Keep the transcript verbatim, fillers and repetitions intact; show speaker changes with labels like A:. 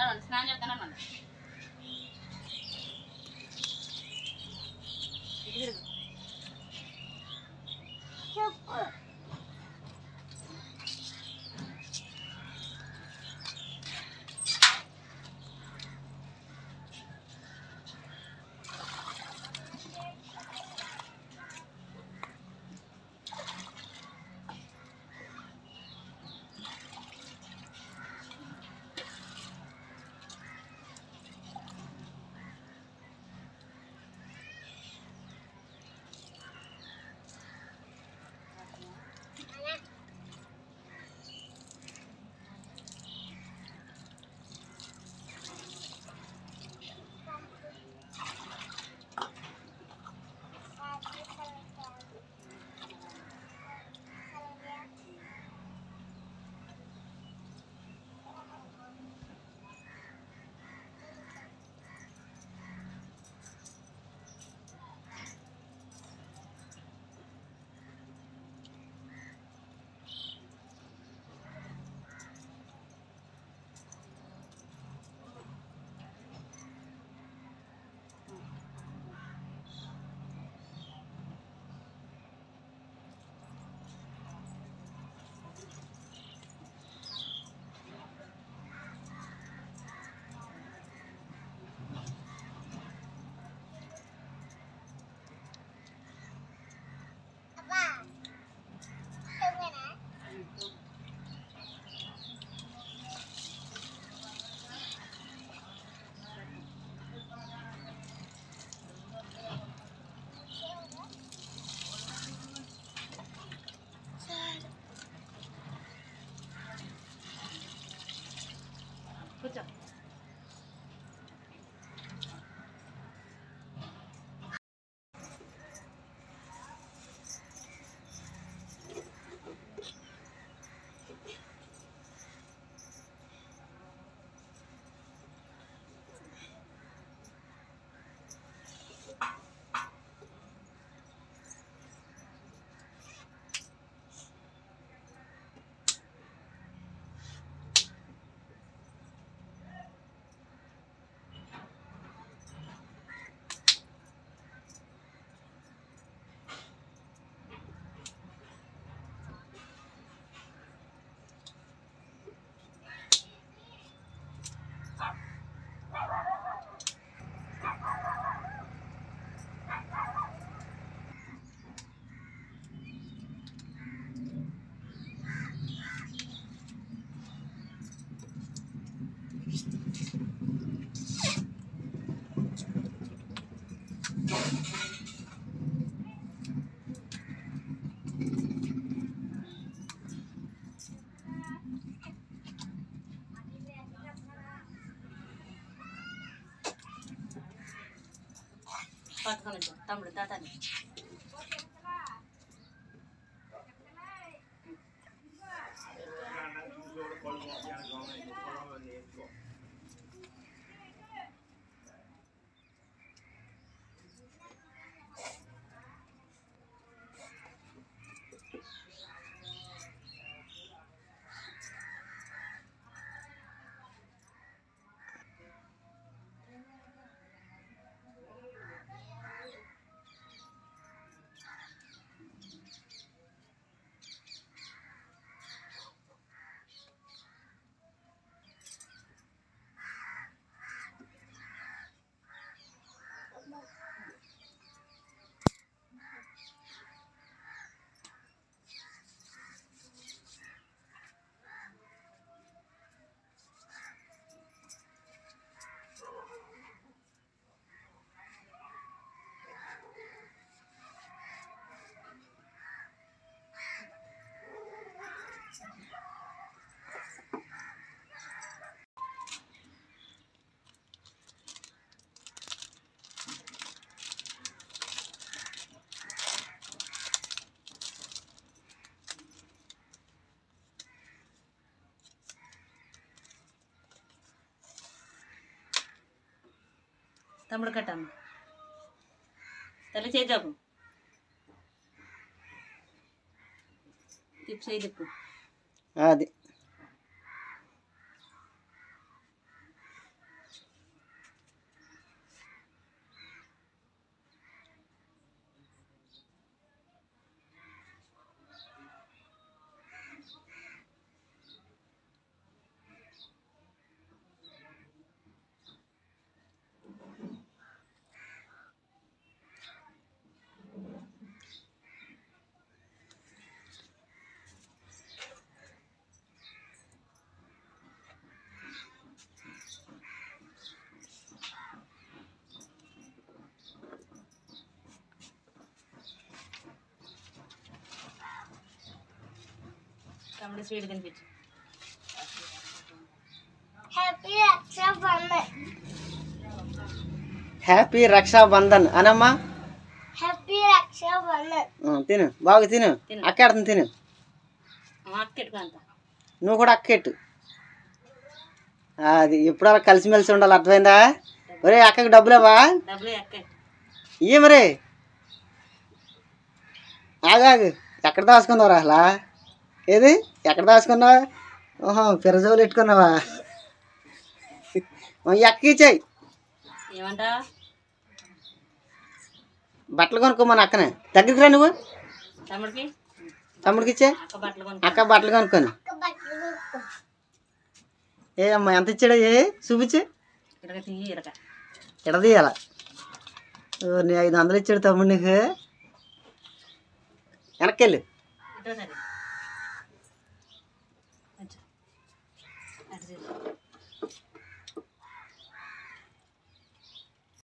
A: స్నానం చేస్తానన్నా చెప్పు కూర్చో పట్టుకొని తమ్ముడు తాతని తమ్ముడు కట్టమ్మ తల్లి చేజాపు తిప్పు చేయి తిప్పు
B: అది
A: తమ్ముడు స్వీట్ తినిపించు.
B: హ్యాపీ రక్షాబంధన్ అనమ్మా. తిను బాగా తిను. అక్కెడుతుంది తిను. నువ్వు కూడా అక్కెట్టు. అది ఎప్పుడు అలా కలిసిమెలిసి ఉండాలి, అర్థమైందా? ఒరే అక్కకి డబ్బులేవా? ఇయ్య మరి. ఆగాగు, ఎక్కడ దాచుకున్నావురా అసలా? ఏది ఎక్కడ దాచుకున్నావా? ఓహో పిరజోలు పెట్టుకున్నావా? ఎక్కకి ఇచ్చాయి.
A: ఏమంటా?
B: బట్టలు కొనుక్కోమని అక్కనే. దగ్గరికి రా నువ్వు.
A: తమ్ముడికి
B: తమ్ముడికి ఇచ్చే. అక్క బట్టలు కొనుక్కోను. ఏ అమ్మా ఎంత ఇచ్చాడు? ఏ చూపించే. ఎడ తీయాల. నీ ఐదు వందలు ఇచ్చాడు తమ్ముడు నీకు. వెనక్కి వెళ్ళు.